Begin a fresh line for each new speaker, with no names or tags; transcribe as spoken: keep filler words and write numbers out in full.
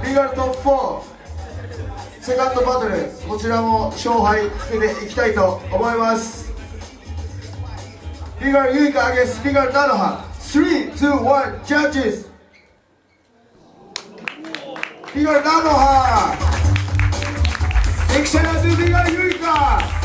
リーガルトップフォーセカンドバトル、こちらも勝敗つけていきたいと思います。リーガルユイカ against リーガルナノハ。スリー、ツー、ワン、ジャッジズ。リーガルナノハ。Big shout out to リーガルユイカ。